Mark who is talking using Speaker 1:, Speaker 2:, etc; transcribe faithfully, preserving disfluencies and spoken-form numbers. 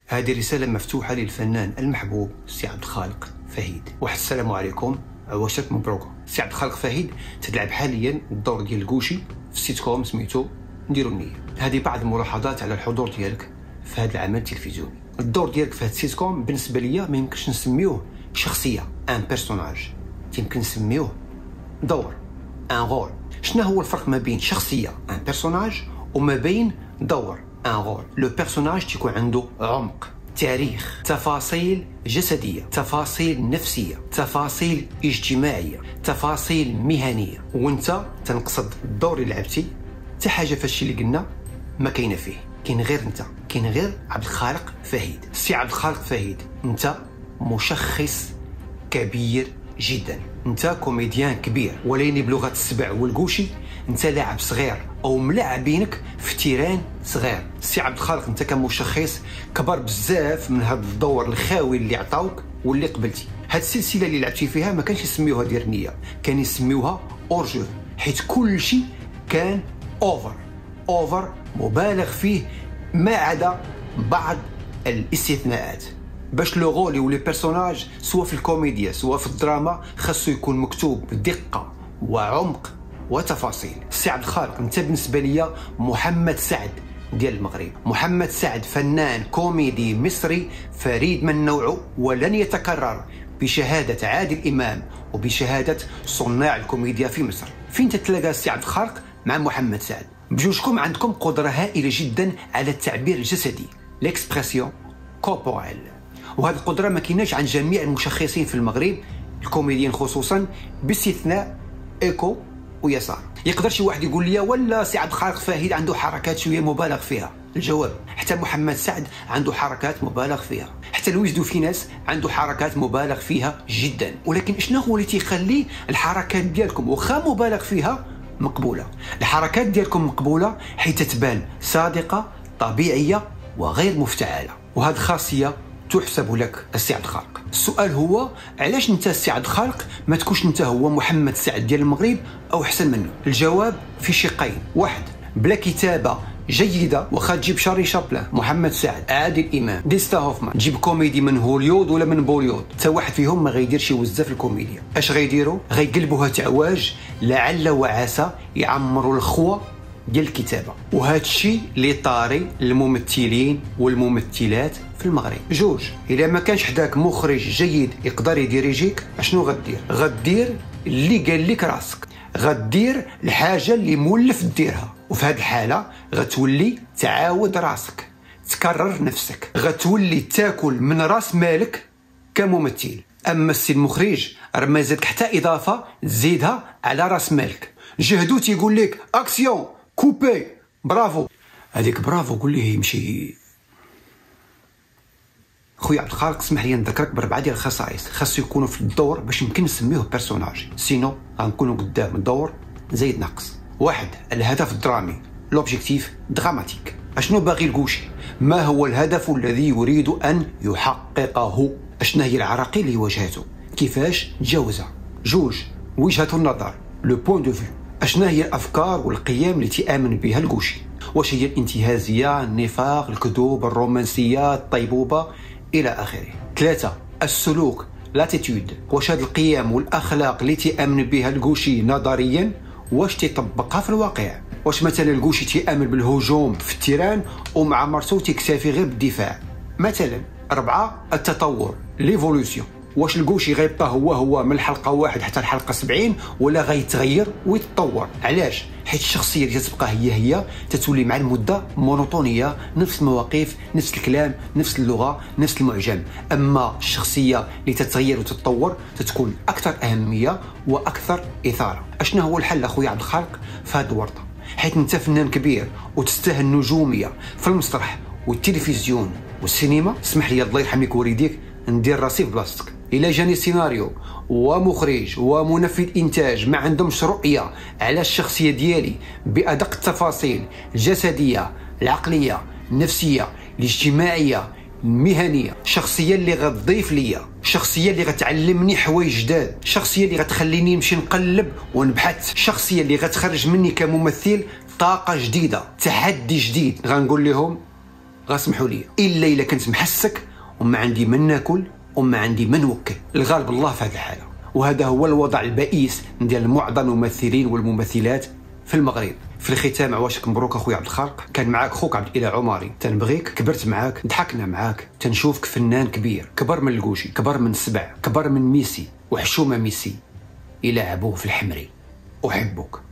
Speaker 1: هذه رسالة مفتوحة للفنان المحبوب سي عبد الخالق فهيد. واحد السلام عليكم، عواشرك مبروكة. سي عبد الخالق فهيد تتلعب حاليا الدور ديال الكوشي في سيت كوم سميتو نديرو النية. هذه بعض الملاحظات على الحضور ديالك في هذا العمل التلفزيوني. الدور ديالك في هذا السيت كوم بالنسبة ليا ما يمكنش نسميوه شخصية ان بيرسوناج، يمكن نسميوه دور ان رول. شنو هو الفرق ما بين شخصية ان بيرسوناج وما بين دور ان رول؟ لو بيرسوناج تيكون عنده عمق، تاريخ، تفاصيل جسدية، تفاصيل نفسية، تفاصيل اجتماعية، تفاصيل مهنية، وانت تنقصد الدور اللي لعبتي حتى حاجة فهادشي اللي قلنا ما كاينه فيه. كاين غير انت، كاين غير عبد الخالق فهيد. سي عبد الخالق فهيد انت مشخص كبير جدا، انت كوميديان كبير، وليني بلغه السبع والكوشي انت لاعب صغير او ملاعبينك في تيران صغير. سي عبد الخالق انت كمشخص كبر بزاف من هذا الدور الخاوي اللي عطاوك واللي قبلتي. هاد السلسله اللي لعبتي فيها ما كانش يسميوها دير النيه، كان يسميوها اورجو، حيت كل شيء كان اوفر اوفر مبالغ فيه ما عدا بعض الاستثناءات. باش لو رول يولي بيرسوناج سواء في الكوميديا سواء في الدراما خاصو يكون مكتوب بدقه وعمق وتفاصيل. سي عبد الخالق انت بالنسبه ليا محمد سعد ديال المغرب، محمد سعد فنان كوميدي مصري فريد من نوعه ولن يتكرر بشهاده عادل امام وبشهاده صناع الكوميديا في مصر. فين تتلاقى سي عبد الخالق مع محمد سعد؟ بجوجكم عندكم قدره هائله جدا على التعبير الجسدي، ليكسبرسيون كوربوريل، وهذه القدره ما كايناش عند جميع المشخصين في المغرب الكوميديين خصوصا باستثناء ايكو ويسار. يقدر شي واحد يقول لي ولا سي عبد الخالق فهيد عنده حركات شويه مبالغ فيها؟ الجواب حتى محمد سعد عنده حركات مبالغ فيها، حتى لويس فيناس عنده حركات مبالغ فيها جدا، ولكن شنو هو اللي تيخلي الحركات ديالكم واخا مبالغ فيها مقبوله؟ الحركات ديالكم مقبوله حيت تبان صادقه طبيعيه وغير مفتعله، وهذه خاصيه تحسب لك السي عبد الخالق. السؤال هو علاش انت السي عبد الخالق ما تكونش انت هو محمد سعد ديال المغرب او احسن منه؟ الجواب في شقين، واحد بلا كتابه جيده واخا تجيب شاري شابلان، محمد سعد، عادل امام، ديستا هوفمان، تجيب كوميدي من هوليود ولا من بوليود، حتى واحد فيهم ما غيديرش بزاف الكوميديا. اش غيديروا؟ غيقلبوها تعواج لعل وعسى يعمروا الخوه ديال الكتابه. وهذا الشيء اللي طاري للممثلين والممثلات في المغرب. جوج، الا ما كانش حداك مخرج جيد يقدر يديريجيك اشنو غدير؟ غدير اللي قال لك راسك، غدير الحاجه اللي مولف ديرها، وفي هذه الحاله غتولي تعاود راسك، تكرر نفسك، غتولي تاكل من راس مالك كممثل. اما السي المخرج راه ما زادك حتى اضافه تزيدها على راس مالك. جهدو تيقول لك اكسيون كوبي برافو، هذيك برافو قول ليه يمشي. خويا عبد الخالق اسمح لي نذكرك بربعه ديال الخصائص خاصو يكونوا في الدور باش يمكن نسميوه بيرسوناج، سينو غنكونوا قدام الدور زايد ناقص. واحد، الهدف الدرامي، لوبجيكتيف دراماتيك. اشنو باغي الكوشي؟ ما هو الهدف الذي يريد ان يحققه؟ اشنا هي العراقيل اللي واجهته؟ كيفاش تجاوزها؟ جوج، وجهة النظر، لو بوين دو فيو. اشنا هي الافكار والقيم اللي تآمن بها الكوشي؟ واش هي الانتهازيه، النفاق، الكذوب، الرومانسيه، الطيبوبه الى اخره. ثلاثة، السلوك، لاتيتود. واش هاد القيم والاخلاق اللي تآمن بها الكوشي نظريا واش تيطبقها في الواقع؟ واش مثلا الكوشي تيآمن بالهجوم في التيران ومع مرتو تيكتفي غير بالدفاع مثلا؟ أربعة، التطور، ليفولوسيون. واش الكوشي غيبقى هو هو من الحلقه واحد حتى الحلقه سبعين ولا غيتغير ويتطور؟ علاش؟ حيت الشخصيه اللي تتبقى هي هي تتولي مع المده مونوتونيه، نفس المواقف، نفس الكلام، نفس اللغه، نفس المعجم. اما الشخصيه اللي تتغير وتتطور تتكون اكثر اهميه واكثر اثاره. اشنا هو الحل اخويا عبد الخالق في هذه الورطه؟ حيت انت فنان كبير وتستاهل النجوميه في المسرح والتلفزيون والسينما. اسمح لي الله يرحم لك والديك ندير راسي في بلاصتك. إلا جاني سيناريو ومخرج ومنفذ إنتاج ما عندهمش رؤية على الشخصية ديالي بأدق التفاصيل الجسدية، العقلية، النفسية، الاجتماعية، المهنية، شخصية اللي غتضيف ليا، شخصية اللي غتعلمني حوايج جداد، شخصية اللي غتخليني نمشي نقلب ونبحث، شخصية اللي غتخرج مني كممثل طاقة جديدة، تحدي جديد، غنقول لهم غاسمحوا لي الا الا كنت محسك وما عندي من ناكل وما عندي من نوكل. الغالب الله في هذه الحاله، وهذا هو الوضع البئيس ديال معظم الممثلين والممثلات في المغرب. في الختام عواشك مبروك اخويا عبد الخالق، كان معاك خوك عبد الاله عماري، تنبغيك، كبرت معاك، ضحكنا معاك، تنشوفك فنان كبير، كبر من الكوشي، كبر من السبع، كبر من ميسي وحشومه ميسي الى عبوه في الحمري. احبك.